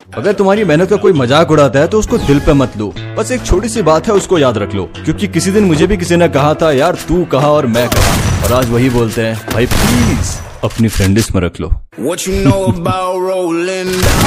अगर तुम्हारी मेहनत का कोई मजाक उड़ाता है तो उसको दिल पे मत लो। बस एक छोटी सी बात है, उसको याद रख लो, क्योंकि किसी दिन मुझे भी किसी ने कहा था यार तू कहा और मैं कहा, और आज वही बोलते हैं भाई प्लीज अपनी फ्रेंड लिस्ट में रख लो।